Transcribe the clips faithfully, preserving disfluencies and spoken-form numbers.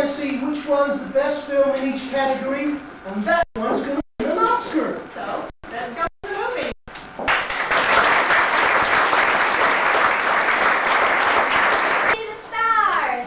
to see which one's the best film in each category, and that one's going to win an Oscar. So, let's go to the movie. See the stars.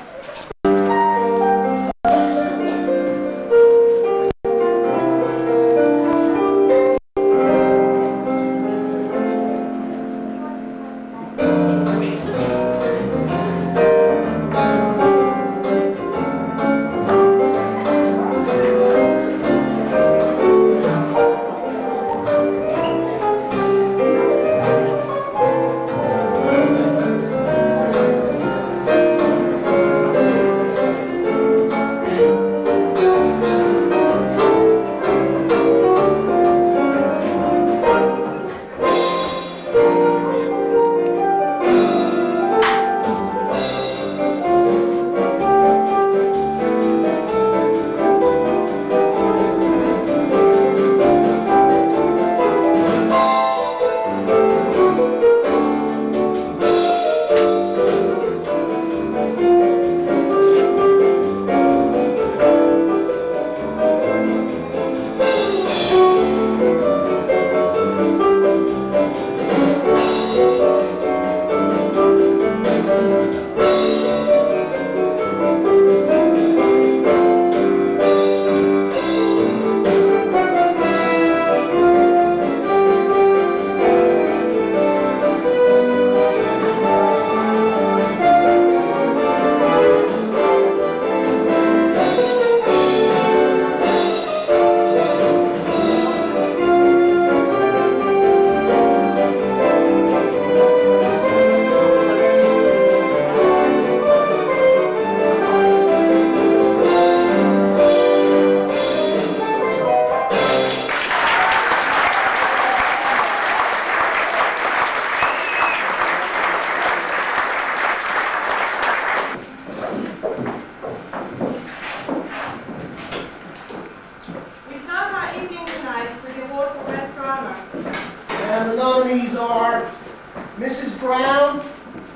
And the nominees are Missus Brown,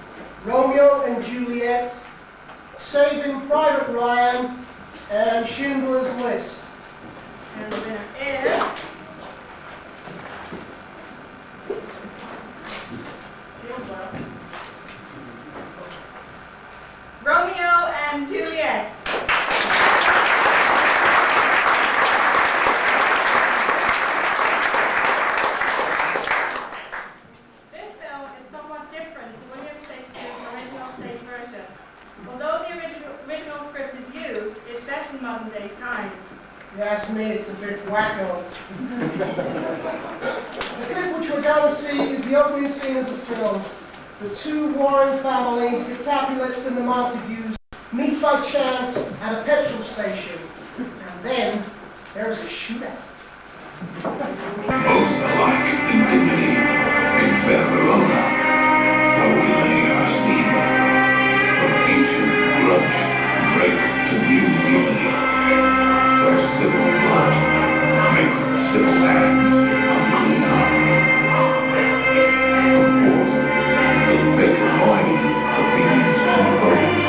Romeo and Juliet, Saving Private Ryan, and Schindler's List. And the winner is... Romeo and Juliet. This film is somewhat different to William Shakespeare's original stage version. Although the original, original script is used, it's set in modern day times. You ask me, it's a bit wacko. The clip which we're going to see is the opening scene of the film. The two warring families, the Capulets and the Montagues, meet by chance at a petrol station. And then there's a shootout. Both alike in dignity, in fair Verona, where we lay our scene. From ancient grudge, break to new mutiny, where civil blood makes civil hands unclean. From forth, the fatal loins of these two foes,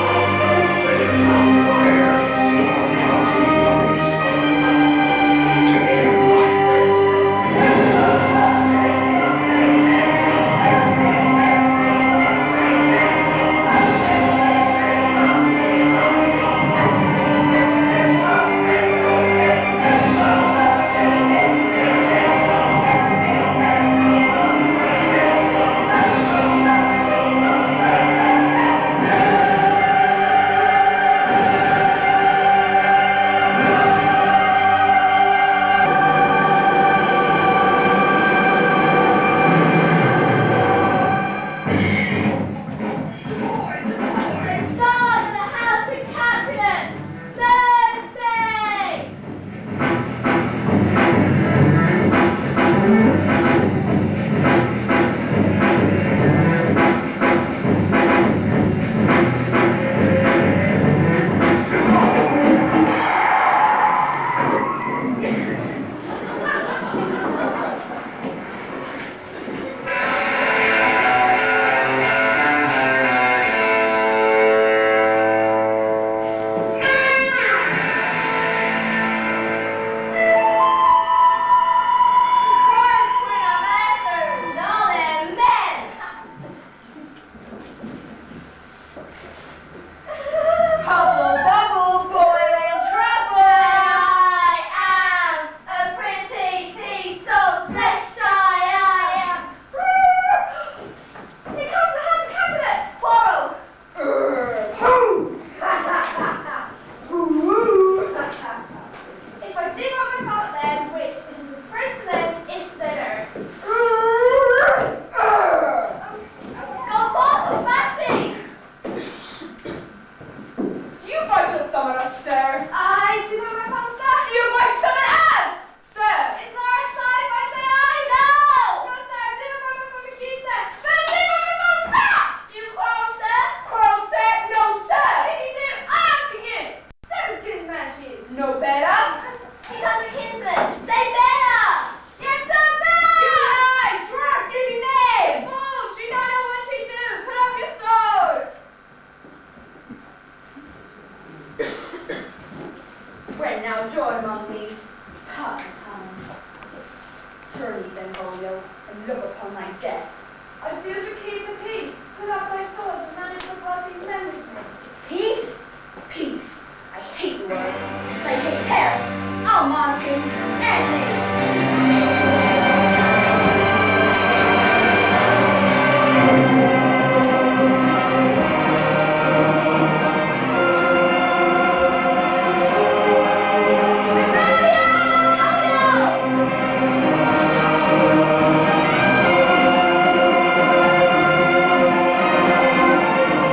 pair of storm-rousing lovers, take their life.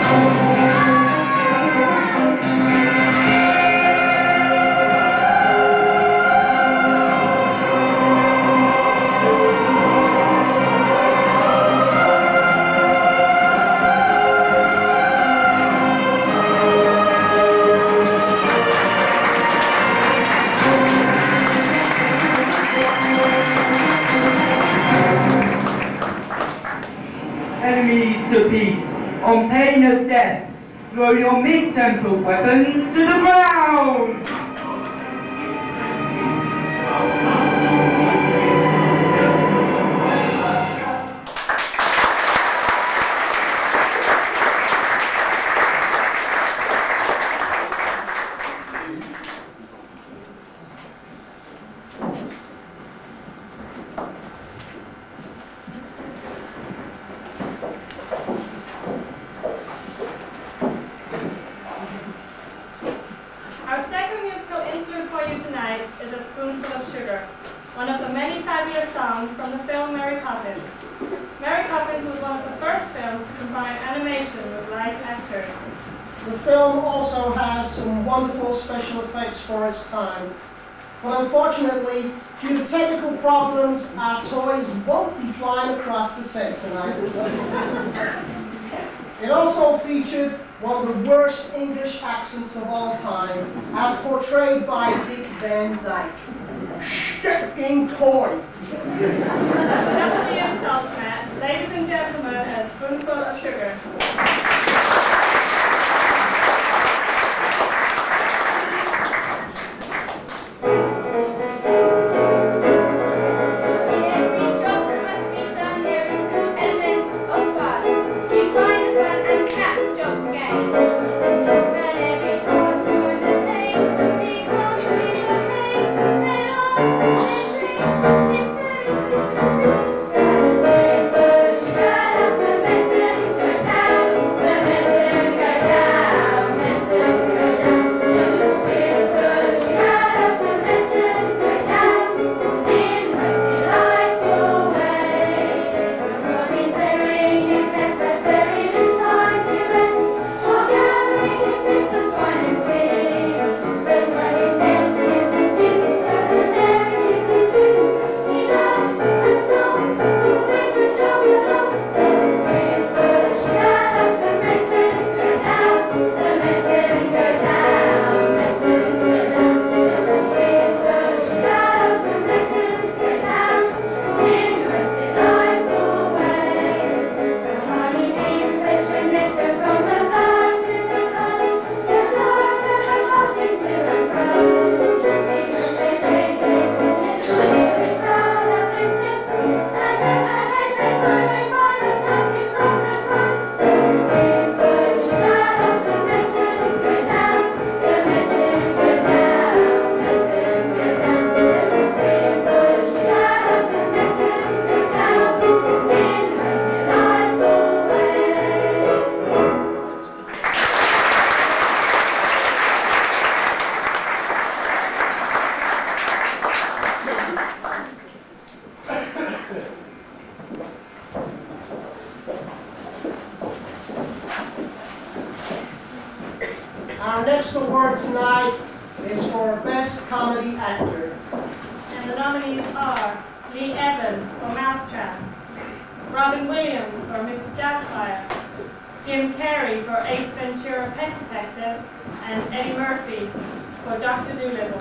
Enemies to peace, on pain of death, throw your mistempered weapons to the ground! Our second musical interlude for you tonight is A Spoonful of Sugar, one of the many fabulous songs from the film Mary Poppins. Mary Poppins was one of the first films to combine animation with live actors. The film also has some wonderful special effects for its time. But unfortunately, due to technical problems, our toys won't be flying across the set tonight. It also featured one of the worst English accents of all time, as portrayed by Dick Van Dyke. Sticking toy. Enough of the insults, Matt. Ladies and gentlemen, A Spoonful of Sugar. Our next award tonight is for Best Comedy Actor. And the nominees are Lee Evans for Mousetrap, Robin Williams for Missus Doubtfire, Jim Carrey for Ace Ventura Pet Detective, and Eddie Murphy for Doctor Dolittle.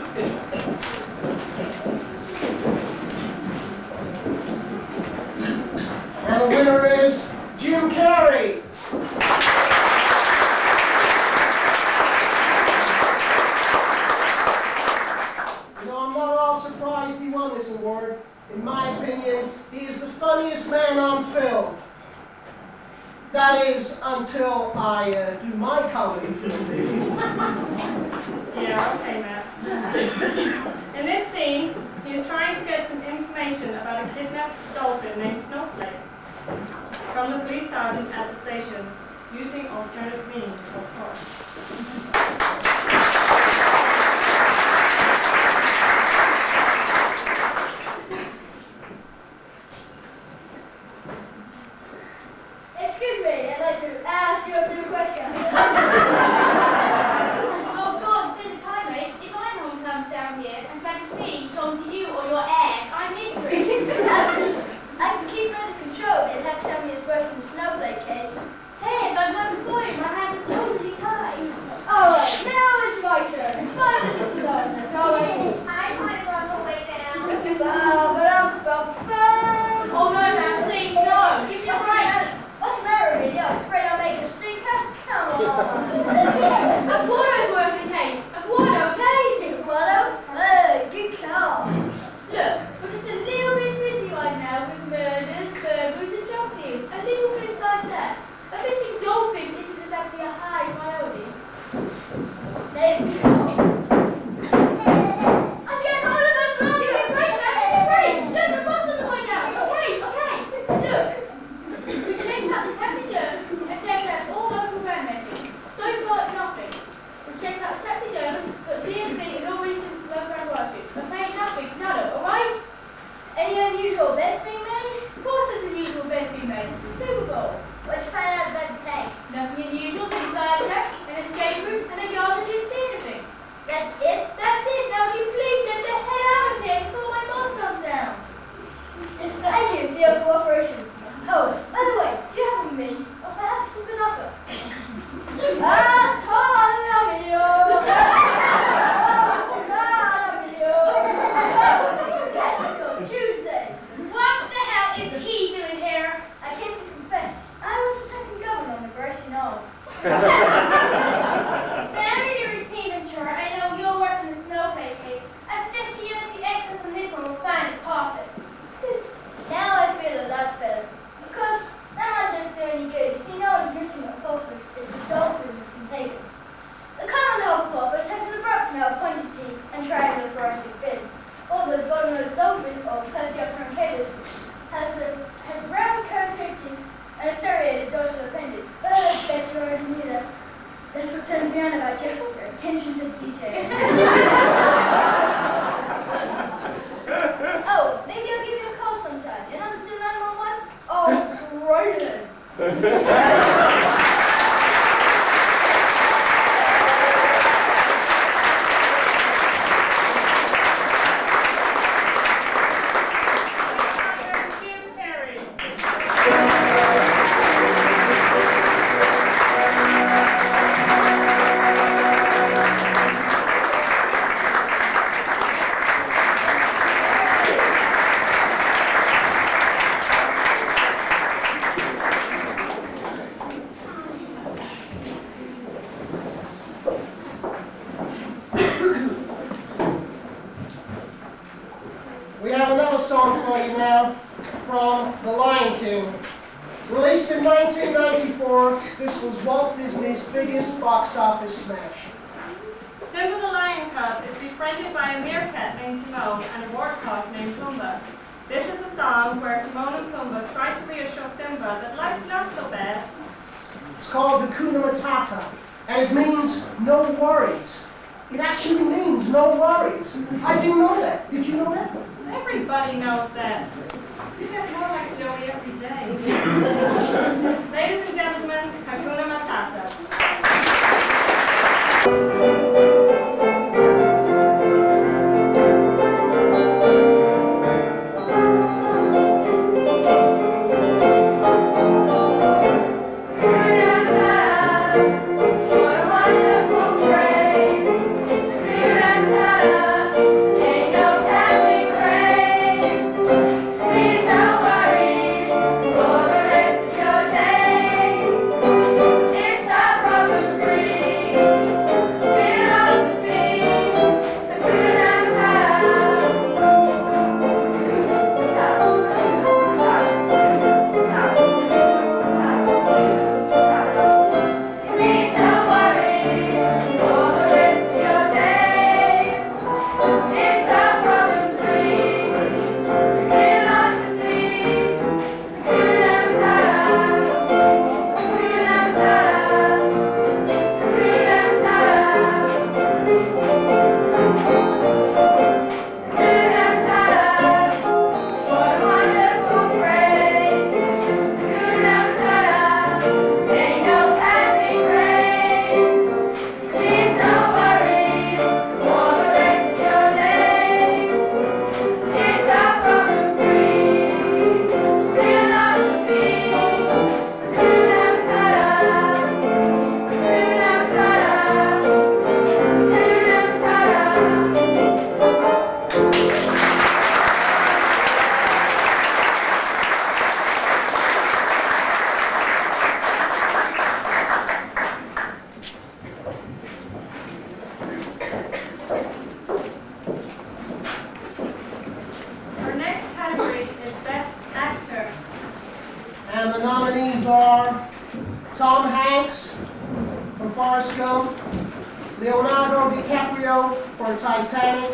And the winner is Jim Carrey. You know, I'm not at all surprised he won this award. In my opinion, he is the funniest man on film. That is, until I uh, do my comedy film debut. Yeah, okay, Matt. In this scene, he is trying to get some information about a kidnapped dolphin named Snowflake from the police sergeant at the station, using alternative means, of course. Excuse me, I'd like to ask you up to Sparing your routine and chore, I know you'll work in the snowflake case. I suggest you use the excess on this one will find a purpose. Now I feel a lot better. Because that might not do any good. You see, no one's missing a purpose. It's the dolphin that's been taken. The common hope porpoise has an abrupt now pointed teeth and triangular thoracic fin. Although the bottlenose dolphin, or Persia truncatus, has a has round curved teeth and a serrated dorsal appendage. But I bet you already knew that. That's what turns me on about you, your attention to detail. Oh, maybe I'll give you a call sometime. You understand nine one one? Oh, right then. We have another song for you now from The Lion King. Released in nineteen ninety-four, this was Walt Disney's biggest box office smash. Simba the Lion Cub is befriended by a meerkat named Timon and a warthog named Pumbaa. This is a song where Timon and Pumbaa try to reassure Simba that life's not so bad. It's called Hakuna Matata, and it means no worries. It actually means no worries. I didn't know that. Did you know that? Everybody knows that. You get more like Joey every day. Ladies and gentlemen, Hakuna Matata. And the nominees are Tom Hanks for Forrest Gump, Leonardo DiCaprio for Titanic,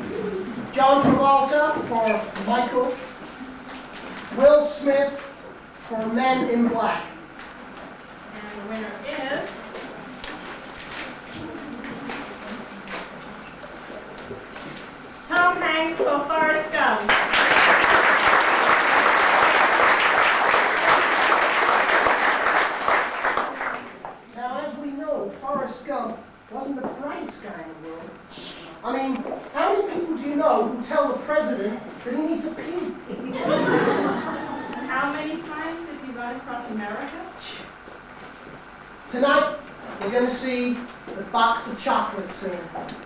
John Travolta for Michael, Will Smith for Men in Black. And the winner is... Tom Hanks for Forrest Gump. Now, as we know, Forrest Gump wasn't the brightest guy in the world. I mean, how many people do you know who tell the president that he needs a pee? How many times did he run across America? Tonight, we're going to see the Box of Chocolates sing.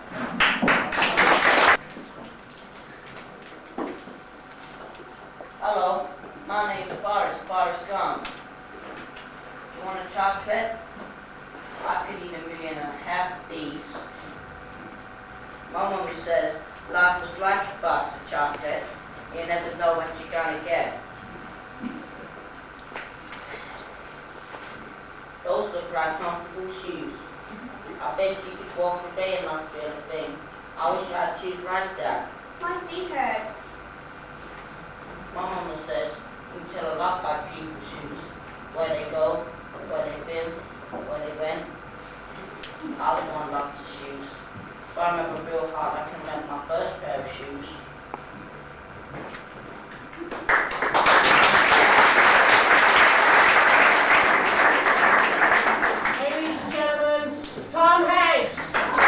Hello, my name's Forrest, Forrest Gump. You want a chocolate? My mummy says life was like a box of chocolates. You never know what you're gonna get. Those look like comfortable shoes. I bet you could walk all day and not feel a thing. I wish I had shoes like that. My feet hurt. My mama says you can tell a lot by people's shoes. Where they go, where they've been, where they went. I would want lots of shoes. But I remember real hard I can remember my first pair of shoes. Ladies and gentlemen, Tom Hanks.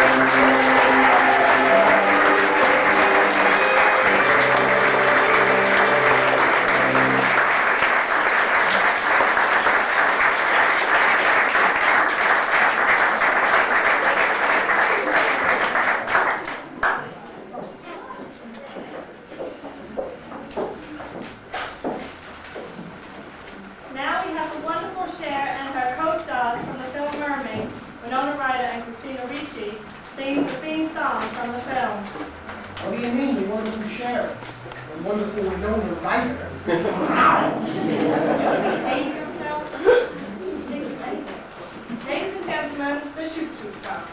Now we have the wonderful Cher and her co-stars from the film Mermaids, Winona Ryder and Christina Ricci, singing the theme song from the film. What do you mean, the wonderful Cher? The wonderful Winona Ryder. Behave yourself. Ladies and gentlemen, the Shoot Shoot song.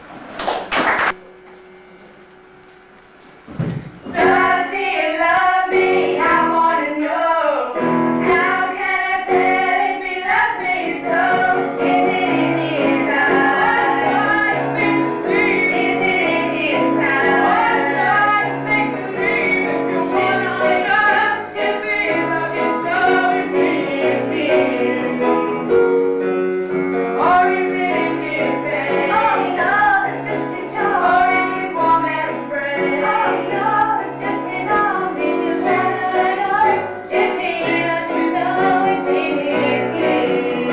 Does he love me? I wanna know. How can I tell if he loves me so? Is it in his eyes? Is it in his eyes? Make believe if you wanna shake up, should be loving so. Is it in his kiss? Or is it in his face? Oh no, it's just his jaw. Or in his warm embrace? Oh no, it's just his arms in your shadow. If he loves you so, it's in his kiss.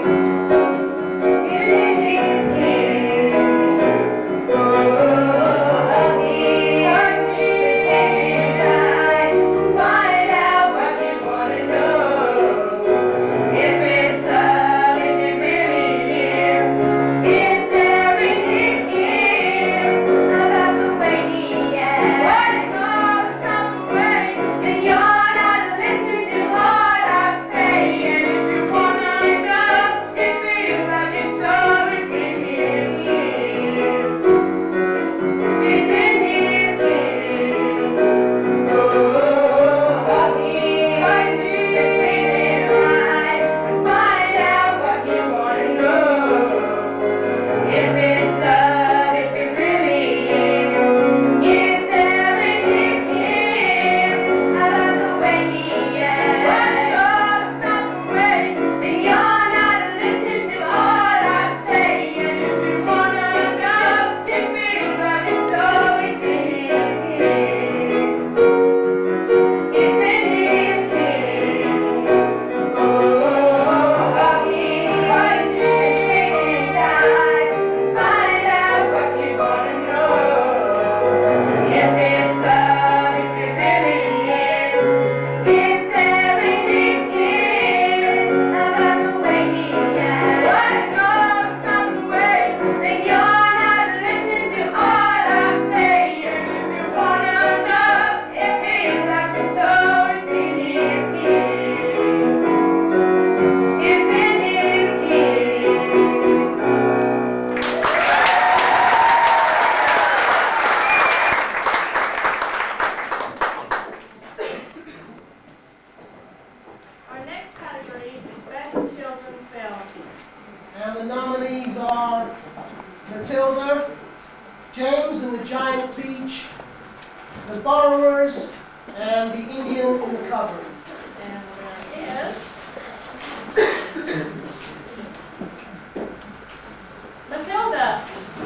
It's in his kiss. Oh, honey, it's wasting time. Find out what you wanna know. If it's love, if it really is, is there in his kiss about the way he acts? What if love's not the way, and you're not listening to what I say? And if you wanna know if he loves you so, it's in his kiss. It's in his kiss. Oh, honey, it's wasting time. Find out what you wanna know. If it's love, if it really is, is there in his kiss about the way he acts? What love's not the way, then you're not listening to all I say. And if you wanna know if he loves you so, it's in his kiss. It's in his kiss. Oh, honey, it's wasting time. Find out what you wanna know. If it's love, if it really is, is there in his kiss about the way he acts? What love's not the way, then you're not listening to all I say. And if you wanna know if he loves you so, it's in his kiss. It's in his kiss. Our next category is Best Children's Film. And the nominees are Matilda, James and the Giant Peach, The Borrowers, and The Indian in the Cupboard. And there is Matilda.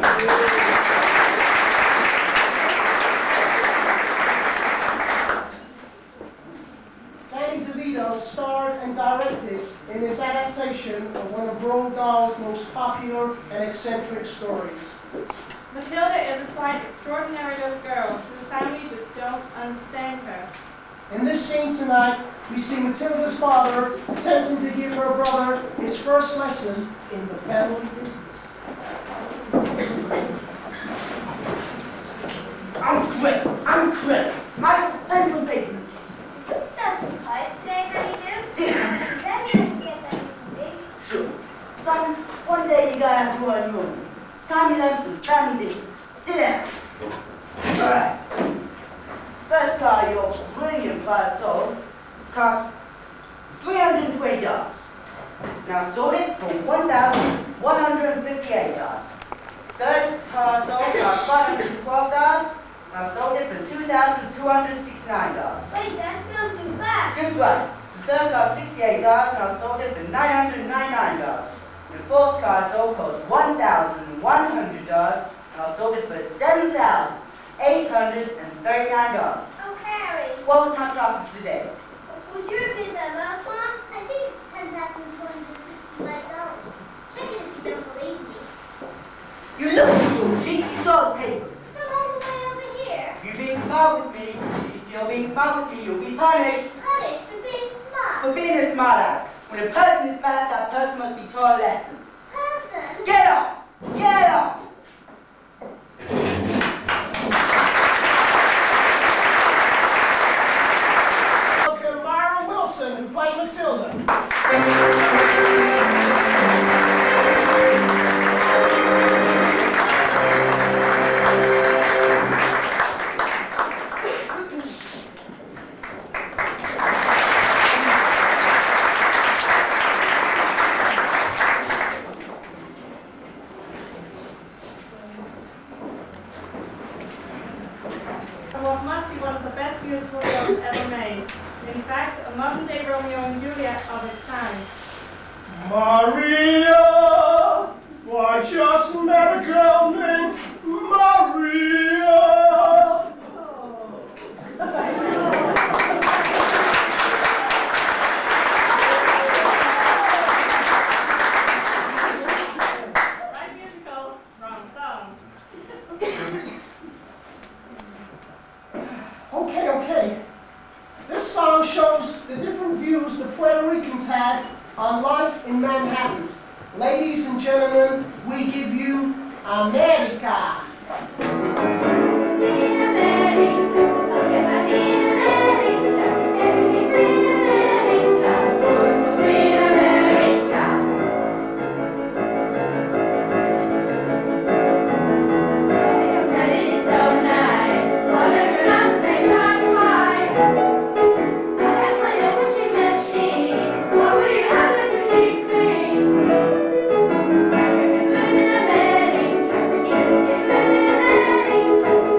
Danny DeVito starred and directed in this adaptation of one of Roald Dahl's most popular and eccentric stories. Matilda is a quite extraordinary little girl whose family just don't understand her. In this scene tonight, we see Matilda's father attempting to give her brother his first lesson in the family business. have to on you. It's time to learn some family business. Sit down. All right. First car your William class sold cost three hundred twenty dollars. Now sold it for one thousand one hundred fifty-eight dollars. Third car sold cost five hundred twelve dollars. Now sold it for two thousand two hundred sixty-nine dollars. Wait, Dad, not too fast. Just right. The third cost sixty-eight dollars. Now sold it for nine hundred ninety-nine dollars. The fourth car sold cost one thousand one hundred dollars. Now sold it for seven thousand eight hundred thirty-nine dollars. Oh, Harry. What was my profit today? Would you repeat that last one? I think it's ten thousand two hundred sixty-five dollars. Check it if you don't believe me. You look fool, she you saw the paper. From all the way over here. You're being smart with me. If you're being smart with me, you'll be punished Punished for being smart. for being a smart ass. When a person is smart, that person must be taught a lesson. Person. Get up! Get up! Welcome Myra Wilson, who played Matilda. What must be one of the best musical films ever made. In fact, a modern-day Romeo and Juliet of its time. Maria! Well, I just met a girl named Maria! Right musical, wrong song. Okay, okay. This song shows the different views the Puerto Ricans had on life in Manhattan. Ladies and gentlemen, we give you America. Thank you.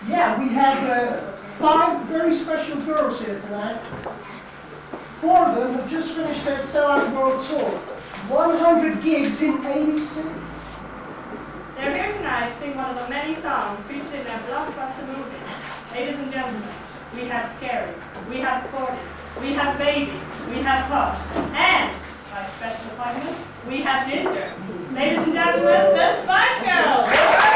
Yeah, we have uh, five very special girls here tonight. Four of them have just finished their sellout world tour. one hundred gigs in eighty cities. They're here tonight to sing one of the many songs featured in their blockbuster movies. Ladies and gentlemen, we have Scary, we have Sporty, we have Baby, we have Hush, and, by special appointment, we have Ginger. Ladies and gentlemen, the Spice Girls!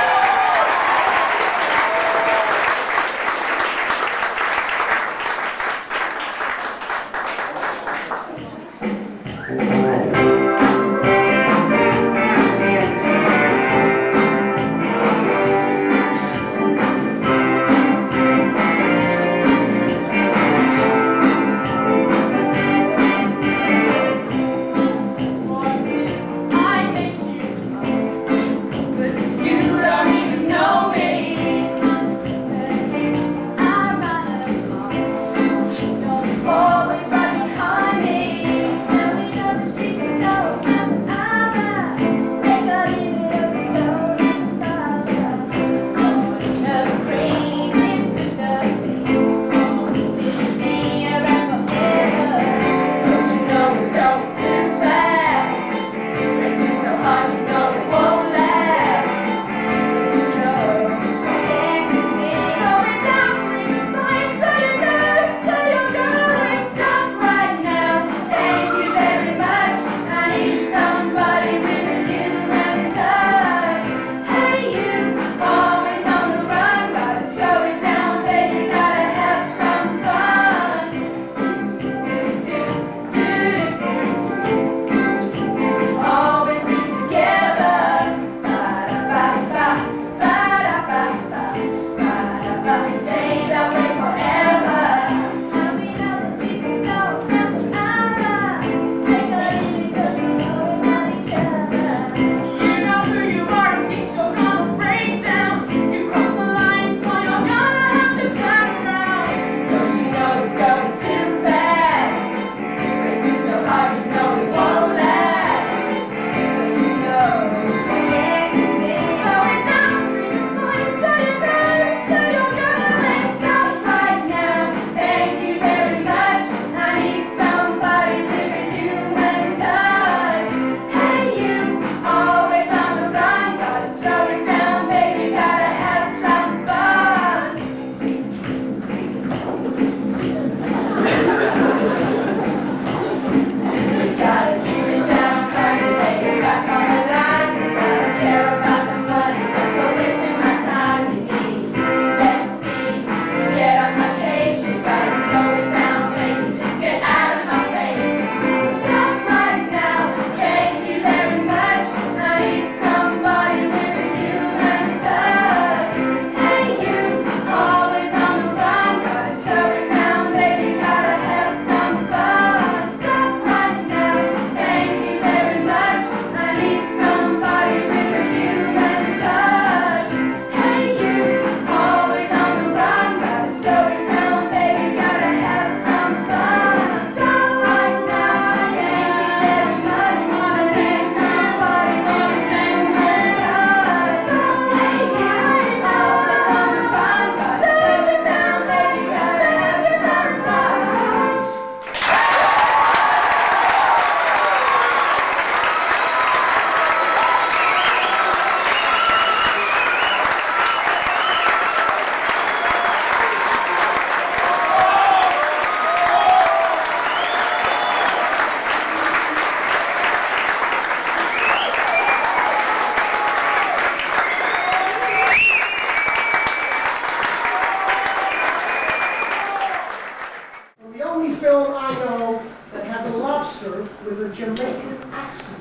with a Jamaican accent.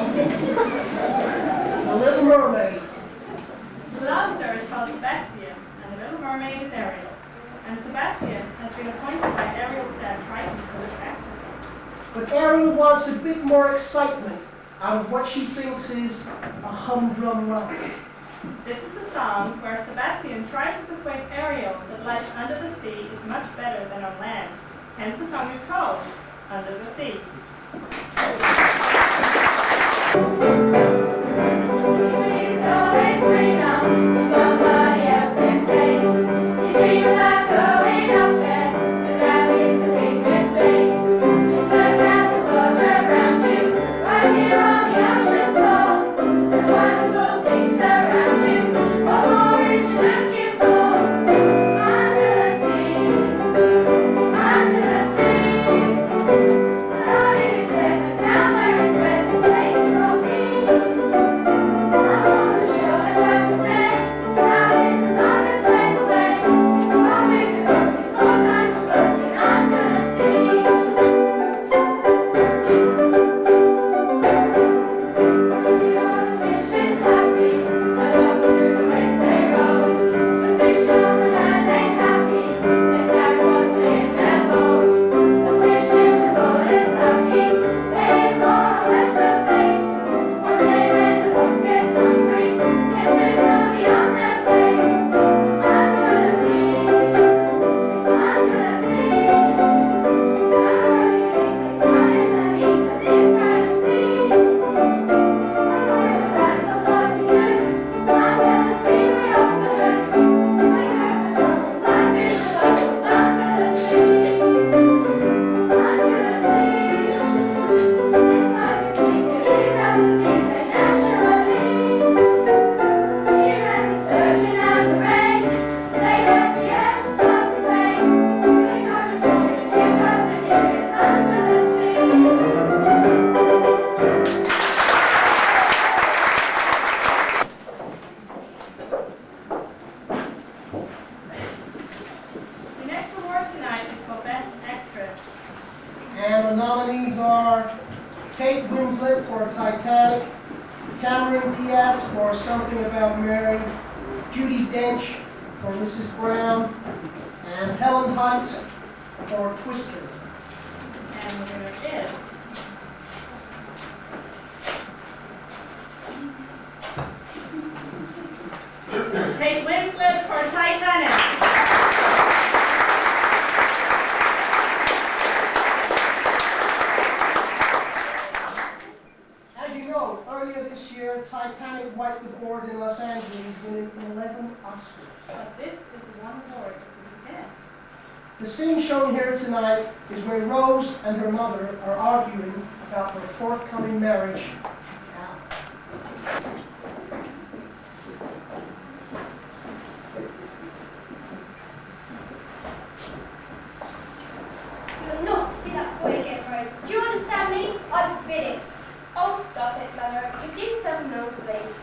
The Little Mermaid. The lobster is called Sebastian, and the Little Mermaid is Ariel. And Sebastian has been appointed by Ariel's dad, Triton, to look after him. But Ariel wants a bit more excitement out of what she thinks is a humdrum rock. This is the song where Sebastian tries to persuade Ariel that life under the sea is much better than on land. Hence the song is called Under the Sea. It's always freedom, somebody else can stay. nominees are Kate Winslet for Titanic, Cameron Diaz for Something About Mary, Judi Dench for Missus Brown, and Helen Hunt for Twister. And the winner is Kate Winslet for Titanic. As you know, earlier this year, Titanic wiped the board in Los Angeles, winning eleven Oscars. But this is the one award that we get. The scene shown here tonight is where Rose and her mother are arguing about their forthcoming marriage to Cal. You will not see that boy again, Rose. Do you understand me? I forbid it. Oh, stop it, Mother. You give yourself a nosebleed.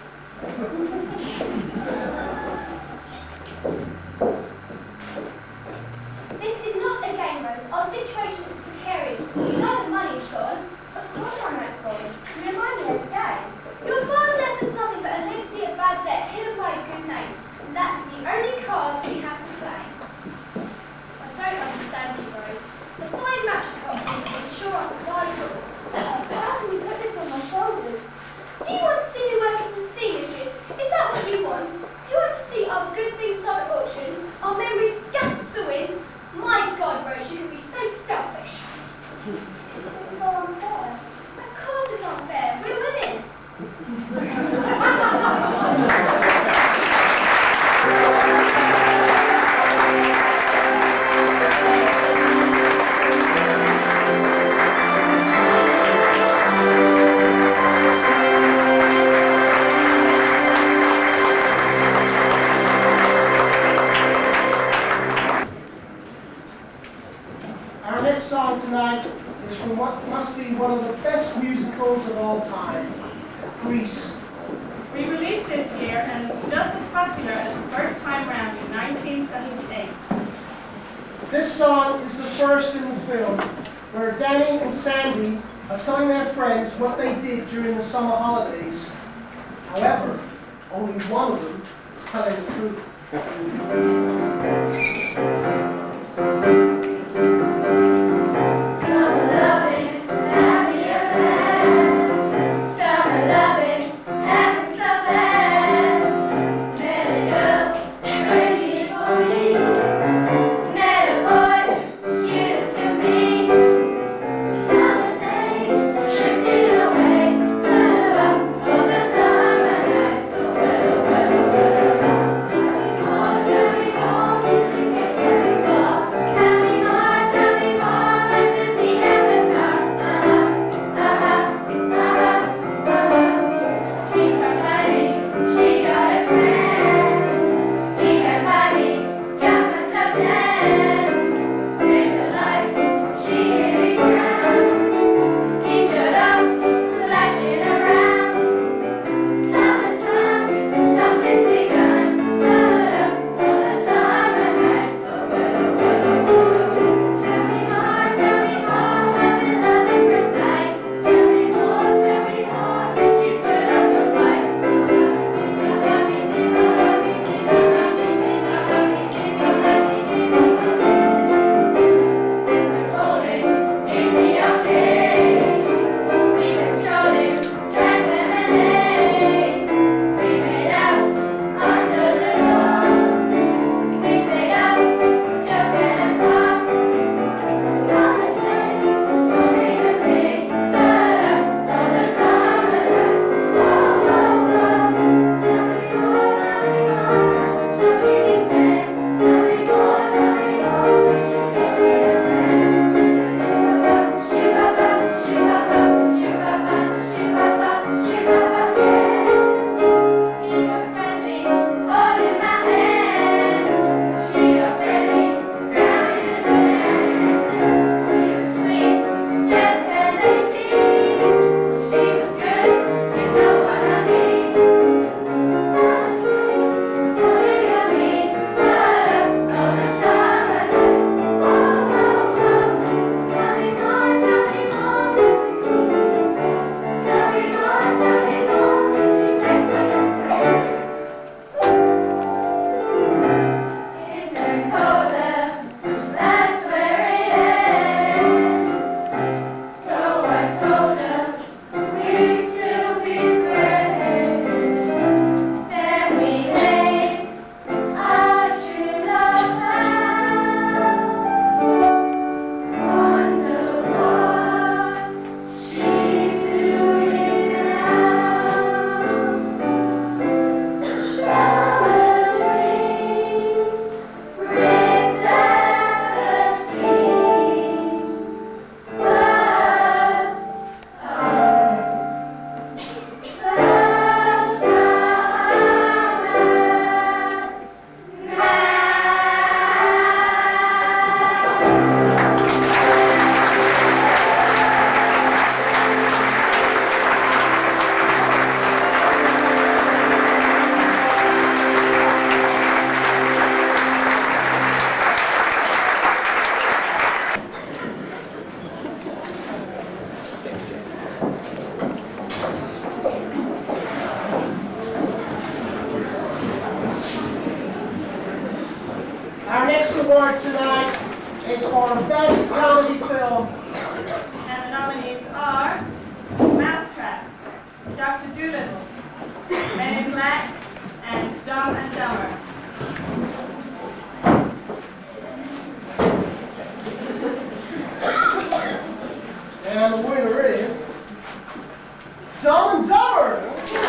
This is not a game, Rose. Our situation is precarious. You know the money is gone. Of course I know it's gone. You remind me every day. Your father left us nothing but a legacy of bad debt hidden by a good name. And that's the only card we have to play. I don't understand you, Rose. It's a fine match we've got to ensure our survival. But how can you put this on my shoulders? Do you want to see me work as a sea mistress? Is that what you want? Do you want to see our good things sold at auction? Our memories scattered to the wind? My God, Rose, you can be so selfish. It's so unfair. Of course it's unfair. We're women. Our next song tonight is from what must be one of the best musicals of all time, Grease. Re-released this year and just as popular as the first time round in nineteen seventy-eight. This song is the first in the film where Danny and Sandy are telling their friends what they did during the summer holidays. However, only one of them is telling the truth. Summer loving, happy at last. Summer loving, happy so fast. Met a girl, crazy for me. Met a boy, cute as can be. Summer days drifted away, flew up over summer nights. So well, well, well. Till we fall, till we fall. next award tonight is for Best Comedy Film. And the nominees are Mousetrap, Doctor Dolittle, Men in Black, and Dumb and Dumber. And the winner is Dumb and Dumber.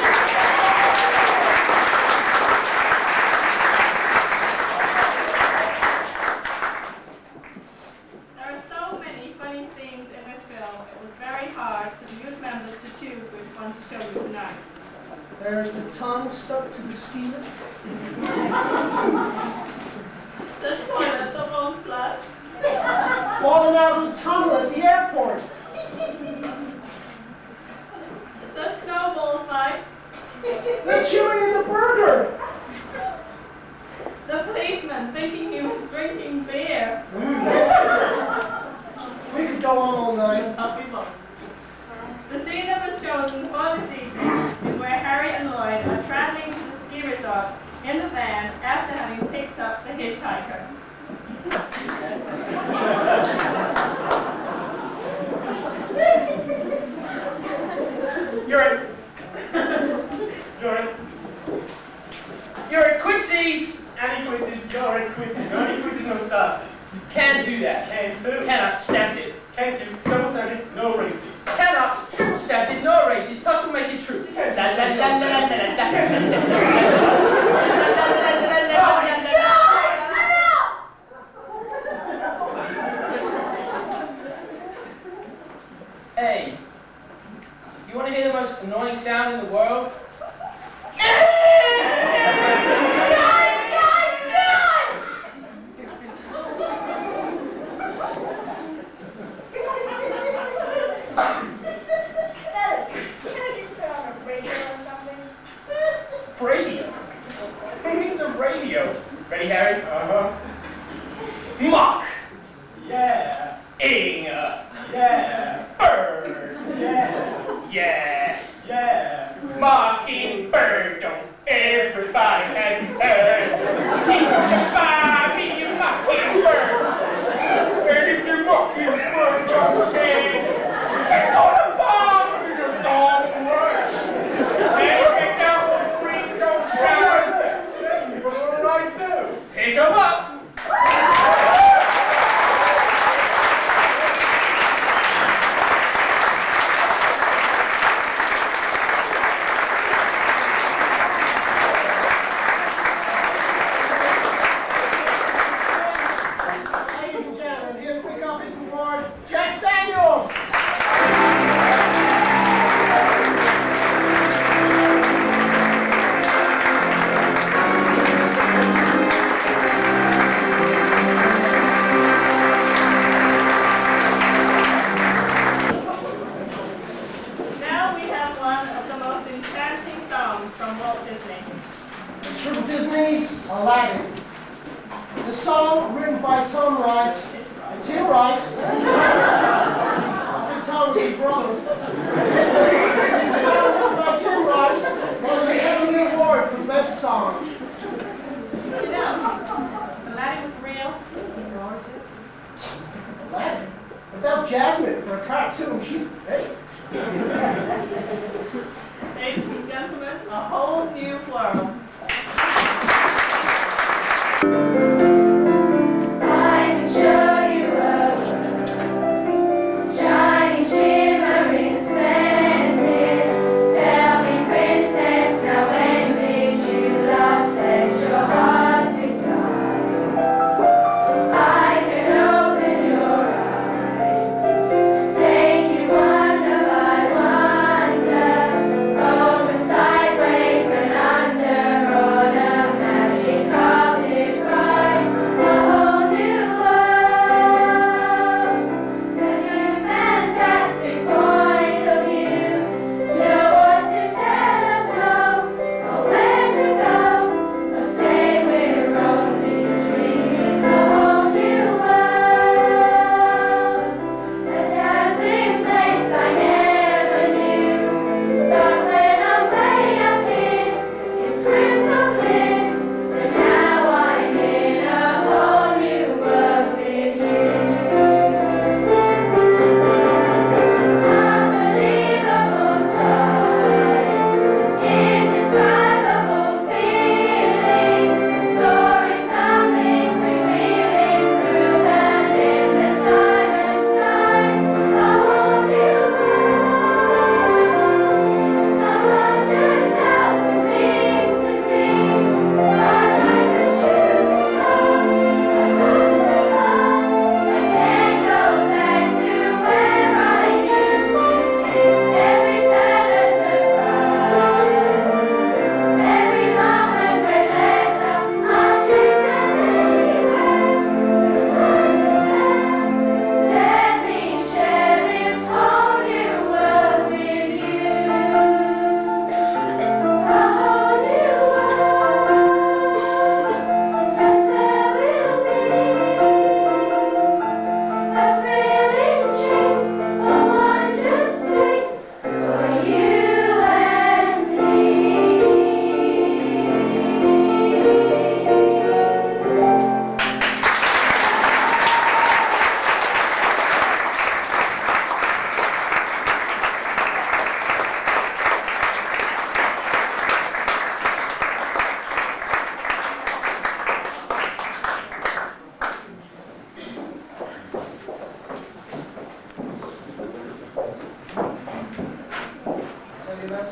There are so many funny scenes in this film, it was very hard for the youth members to choose which one to show you tonight. There's the tongue stuck to the skewer. The toilets are both flush. Falling out of the tunnel at the airport. The snowball fight. The chewing in the burger. The policeman thinking he was drinking beer. We could go on all night. The scene that was chosen for this evening is where Harry and Lloyd are traveling to the ski resort in the van after having picked up the hitchhiker. You're at, you're at, you're at Quincy's. Any quizzes, you're at quizzes. No any quizzes, no starsies. Can't do that. Can too. Cannot. Stamped it. Can too. Double standard, no races. Cannot. Triple stamped it. No races. Tough will make it true. La la la la la la Hey, you want to hear the most annoying sound in the world? Radio? Who needs a radio? Ready, Harry? Uh-huh. Mock! Yeah. Ing! Yeah. Bird! Yeah. Yeah! Yeah. Mockingbird, don't everybody have you heard? Keep the fire, be you mockingbird! And if your mockingbird don't sing, you're gonna bomb with your dog rush! And if your devil ring don't shine, You're right too. pick 'em up! Ladies and gentlemen, here to pick up his award, Jeff Daniels. Now we have one of the most enchanting songs from Walt Disney. It's from Disney's Aladdin. The song, written by Tom Rice, and Tim Rice, I think Tom's his brother. The song, written by Tim Rice, won the Academy Award for Best Song. You know, Aladdin was real, gorgeous. Aladdin? Without Jasmine for a cartoon, she's hey. Ladies and gentlemen, a whole new world. I can show you a world, shining, shimmering, splendid. Tell me, princess, now when did you last let your heart decide? I can open your eyes, take you under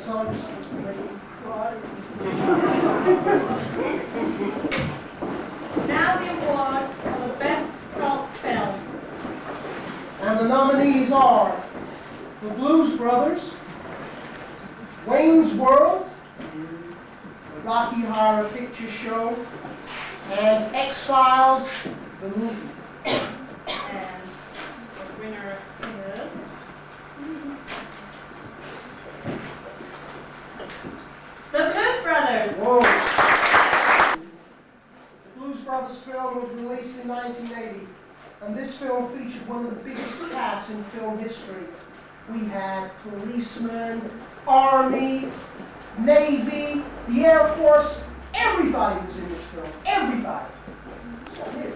son. Cry. Now the award for the best cult film. And the nominees are The Blues Brothers, Wayne's World, The Rocky Horror Picture Show, and X-Files, the movie. And the winner is The Blues Brothers. Whoa. The Blues Brothers film was released in nineteen eighty, and this film featured one of the biggest casts in film history. We had policemen, Army, Navy, the Air Force. Everybody was in this film. Everybody. So here.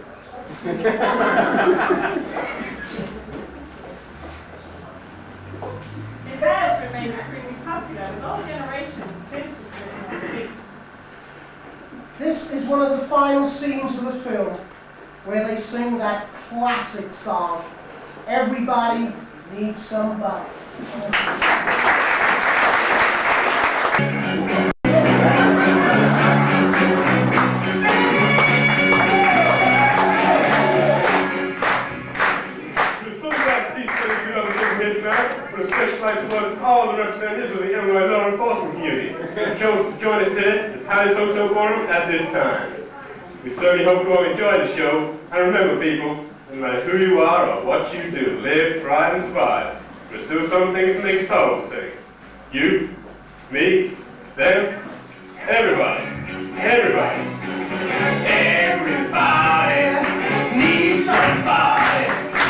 It has remained extremely popular with all generations since its original release. This is one of the final scenes of the film where they sing that classic song, Everybody Needs Somebody. But a special like to welcome all the representatives of the Illinois law enforcement community who chose to join us today at the Palace Hotel Ballroom at this time. We certainly hope you all enjoy the show, and remember people, no matter who you are or what you do, live, thrive, and survive, there's still some things that make us all the same. You, me, them, everybody, everybody. Everybody needs somebody.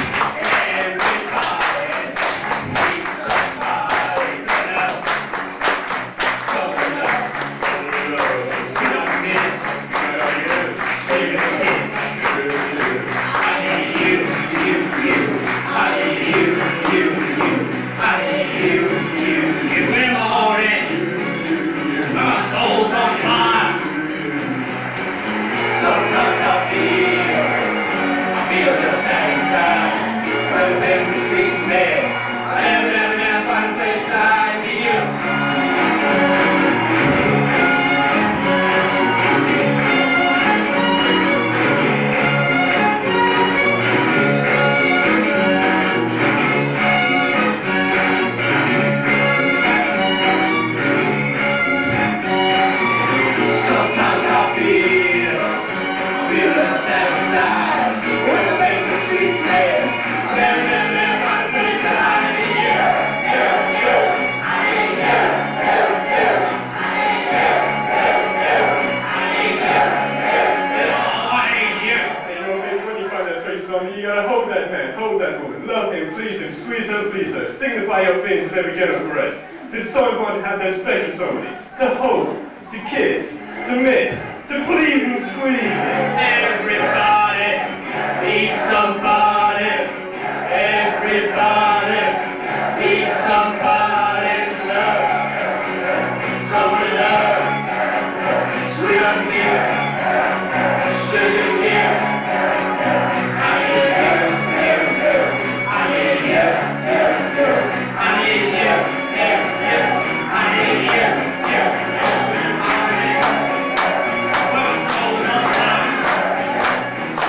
Signify your feelings with every gentle caress. So it's so important to have that special somebody to hold, to kiss, to miss, to please and squeeze. Everybody needs somebody. Everybody needs somebody's love. Some love, sweet kiss, sugar kiss. I need you, you, you. I need you. I need you, you, you. I need you, you, you. My soul's on fire.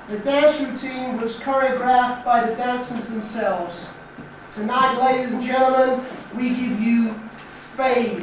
The dance routine was choreographed by the dancers themselves. Tonight, ladies and gentlemen, we give you Fame.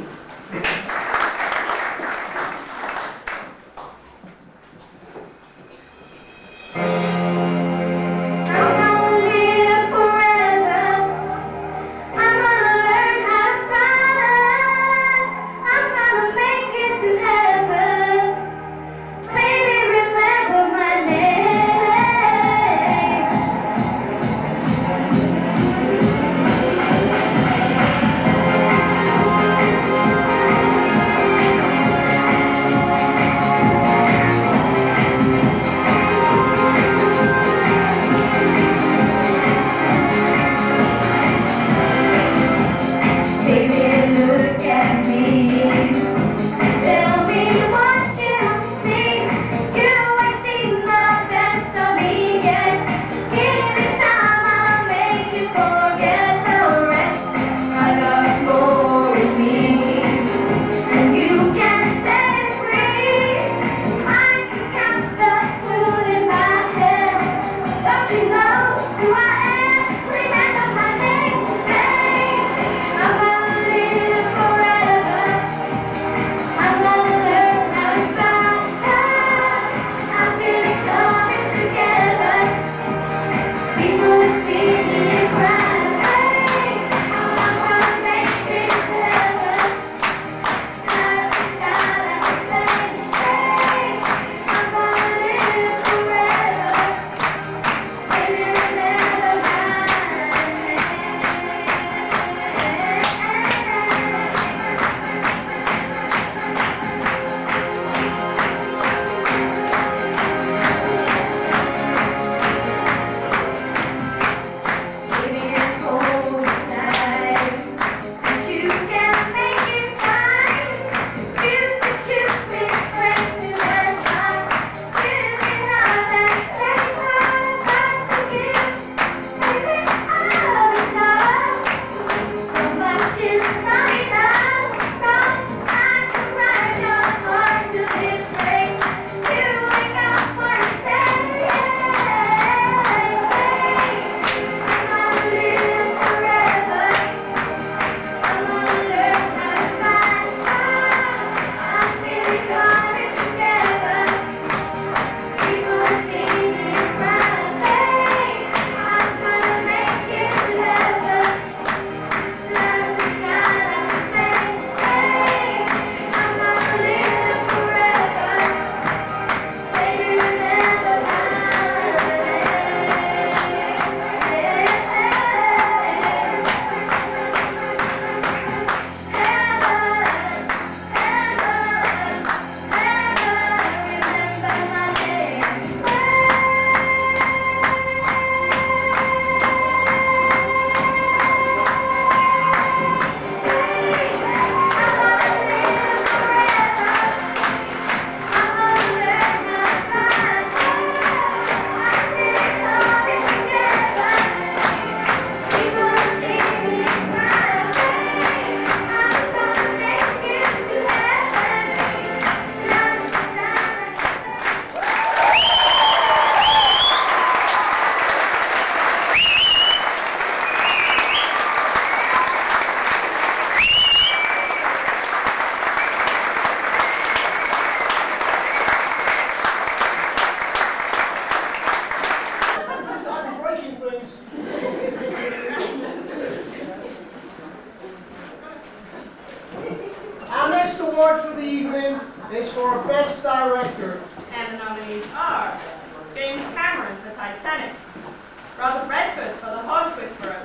award for the evening is for Best Director. And the nominees are James Cameron for Titanic, Robert Redford for The Horse Whisperer,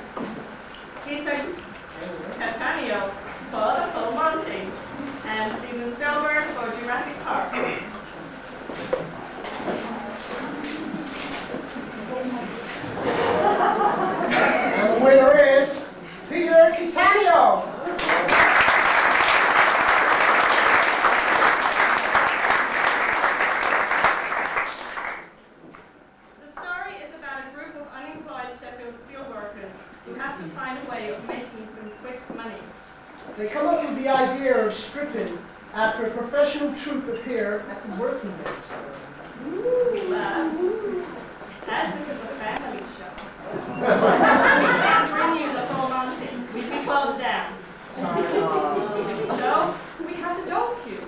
Peter Cattaneo for The Full Monty, and Steven Spielberg for Jurassic Park. And the winner is Peter Cattaneo. The story is about a group of unemployed Sheffield steelworkers who have to find a way of making some quick money. They come up with the idea of stripping after a professional troupe appear at the working men's club. But As this is a family show, we can't bring you the full Monty. We'd be closed down. So, we have the dog cue.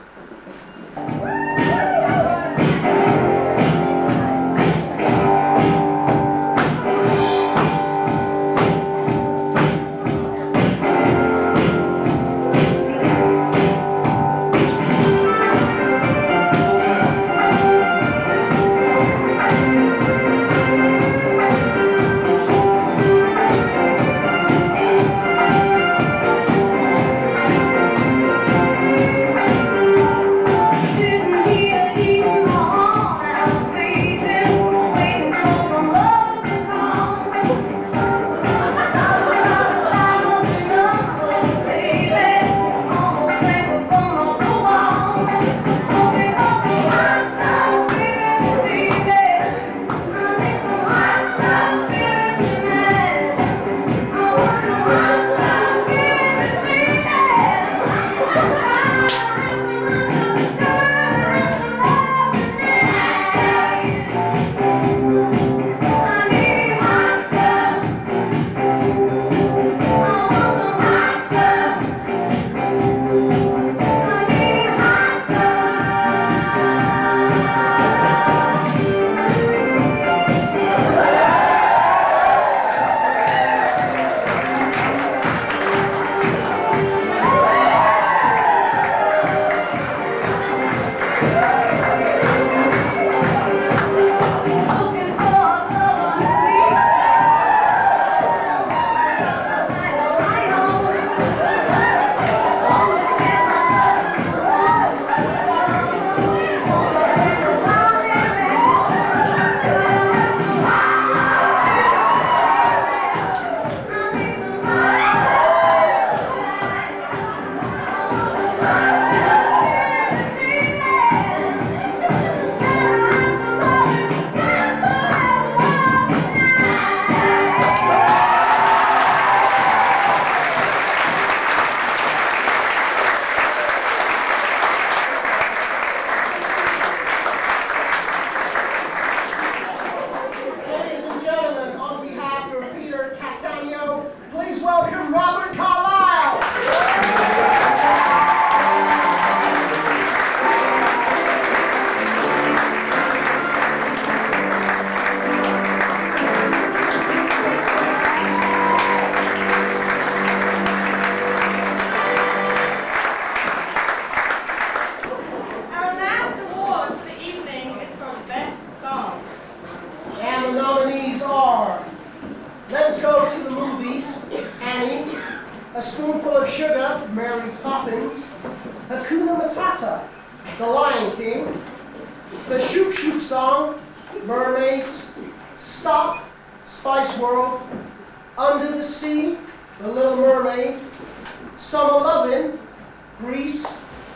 A Spoonful of Sugar, Mary Poppins, Hakuna Matata, The Lion King, The Shoop Shoop Song, Mermaids, Stop, Spice World, Under the Sea, The Little Mermaid, Summer Lovin', Grease,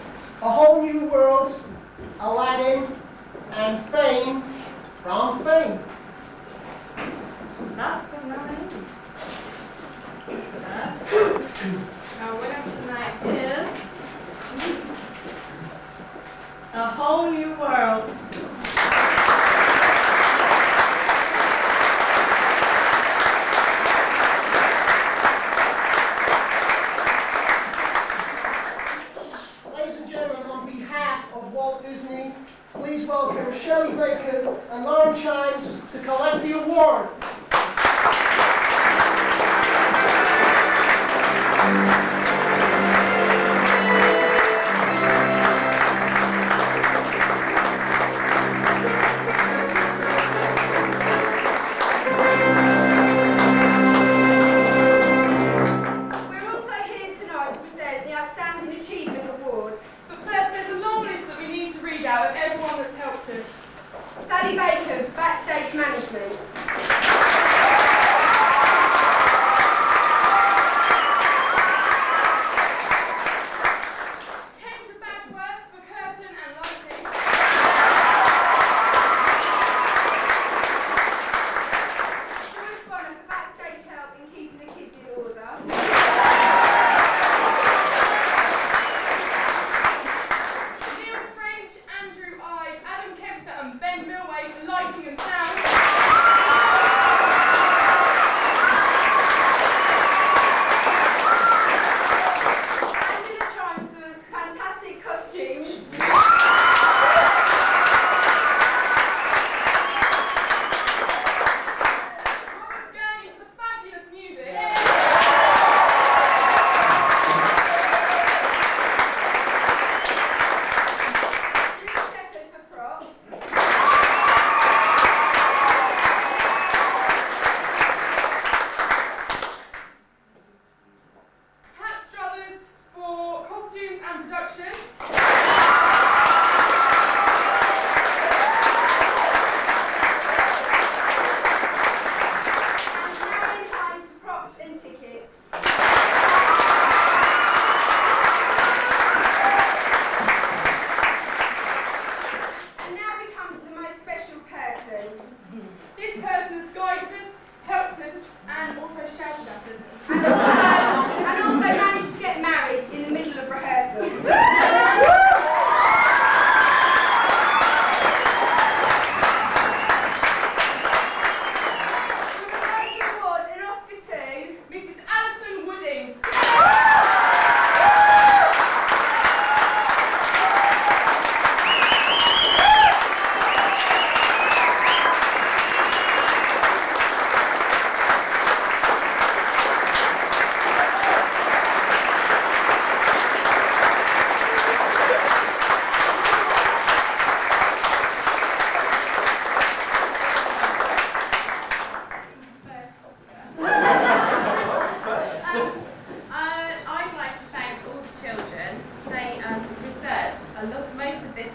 A Whole New World, Aladdin, and Fame from Fame. That's a nice. Our winner tonight is A Whole New World. Ladies and gentlemen, on behalf of Walt Disney, please welcome Shirley Bacon and Lauren Chimes to collect the award. Sally Bacon, Backstage Management.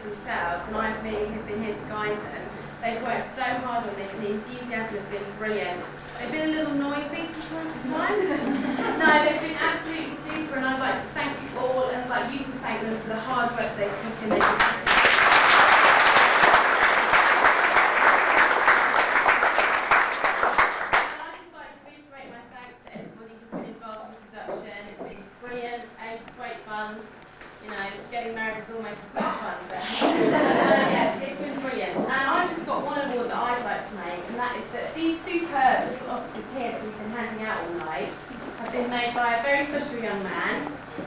themselves, and I really have been here to guide them. They've worked so hard on this, and the enthusiasm has been brilliant. They've been a little noisy from time to time. No, they've been absolutely super, and I'd like to thank you all, and I'd like you to thank them for the hard work they've put in. Their You know, getting married is almost as much fun, but uh, yeah, it's been brilliant. And I've just got one award that I'd like to make, and that is that these superb little Oscars here that we've been handing out all night have been made by a very special young man